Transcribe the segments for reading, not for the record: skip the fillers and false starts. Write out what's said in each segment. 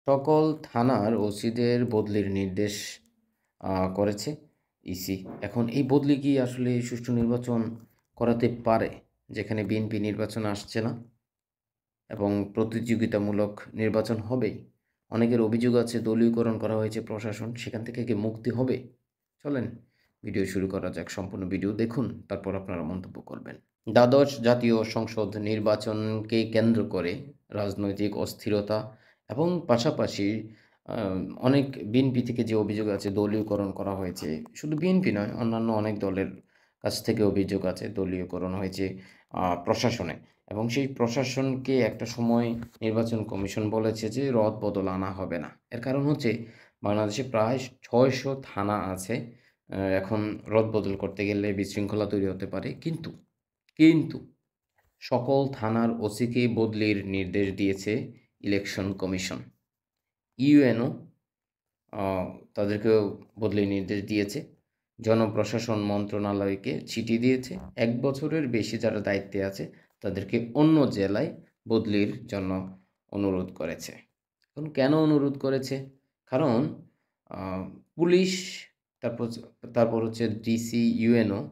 সকল থানার ওসিদের বদলির নির্দেশ করেছে ইসি। এখন এই বদলি কি আসলে সুষ্ঠু নির্বাচন করাতে পারে, যেখানে বিএনপি নির্বাচন আসছে না এবং প্রতিযোগিতামূলক নির্বাচন হবেই? অনেকের অভিযোগ আছে দলীয়করণ করা হয়েছে প্রশাসন, সেখান থেকে কি মুক্তি হবে? চলেন ভিডিও শুরু করা যাক। সম্পূর্ণ ভিডিও দেখুন, তারপর আপনারা মন্তব্য করবেন। দ্বাদশ জাতীয় সংসদ নির্বাচনকে কেন্দ্র করে রাজনৈতিক অস্থিরতা এবং পাশাপাশি অনেক বিএনপি থেকে যে অভিযোগ আছে দলীয়করণ করা হয়েছে, শুধু বিএনপি নয়, অন্যান্য অনেক দলের কাছ থেকে অভিযোগ আছে দলীয়করণ হয়েছে প্রশাসনে, এবং সেই প্রশাসনকে একটা সময় নির্বাচন কমিশন বলেছে যে রদবদল আনা হবে না। এর কারণ হচ্ছে বাংলাদেশে প্রায় 600 থানা আছে। এখন রদবদল করতে গেলে বিশৃঙ্খলা তৈরি হতে পারে, কিন্তু সকল থানার ওসিকে বদলির নির্দেশ দিয়েছে ইলেকশন কমিশন। ইউএনও তাদেরকেও বদলির নির্দেশ দিয়েছে। জনপ্রশাসন মন্ত্রণালয়কে চিঠি দিয়েছে। 1 বছরের বেশি যারা দায়িত্বে আছে তাদেরকে অন্য জেলায় বদলির জন্য অনুরোধ করেছে। এখন কেন অনুরোধ করেছে? কারণ পুলিশ, তারপর হচ্ছে ডিসি, ইউএনও,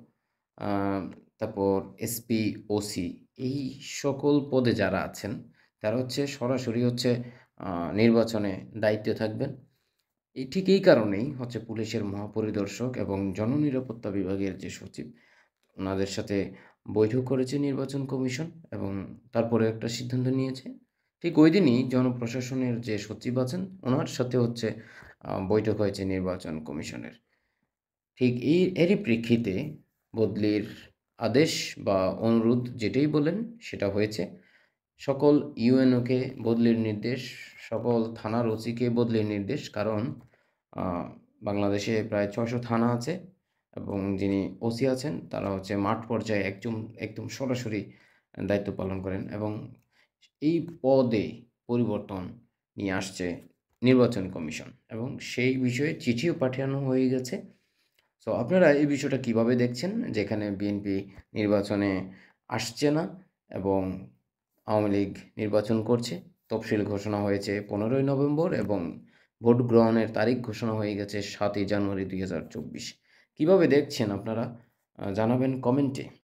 তারপর এসপি, ওসি, এই সকল পদে যারা আছেন তারা হচ্ছে সরাসরি হচ্ছে নির্বাচনে দায়িত্বে থাকবেন। ঠিক এই কারণেই হচ্ছে পুলিশের মহাপরিদর্শক এবং জননিরাপত্তা বিভাগের যে সচিব, ওনাদের সাথে বৈঠক করেছে নির্বাচন কমিশন এবং তারপরে একটা সিদ্ধান্ত নিয়েছে। ঠিক ওই দিনই জনপ্রশাসনের যে সচিব আছেন ওনার সাথে হচ্ছে বৈঠক হয়েছে নির্বাচন কমিশনের। ঠিক এরই প্রেক্ষিতে বদলির আদেশ বা অনুরোধ যেটাই বলেন সেটা হয়েছে। সকল ইউএনওকে বদলির নির্দেশ, সকল থানার ওসিকে বদলির নির্দেশ। কারণ বাংলাদেশে প্রায় 600 থানা আছে এবং যিনি ওসি আছেন তারা হচ্ছে মাঠ পর্যায়ে একদম সরাসরি দায়িত্ব পালন করেন, এবং এই পদে পরিবর্তন নিয়ে আসছে নির্বাচন কমিশন এবং সেই বিষয়ে চিঠিও পাঠানো হয়ে গেছে। সো আপনারা এই বিষয়টা কিভাবে দেখছেন, যেখানে বিএনপি নির্বাচনে আসছে না এবং আওয়ামী লীগ নির্বাচন করছে? তফসিল ঘোষণা হয়েছে 15ই নভেম্বর এবং ভোট গ্রহণের তারিখ ঘোষণা হয়ে গেছে 7ই জানুয়ারি 2024। কিভাবে দেখছেন আপনারা? জানাবেন কমেন্টে।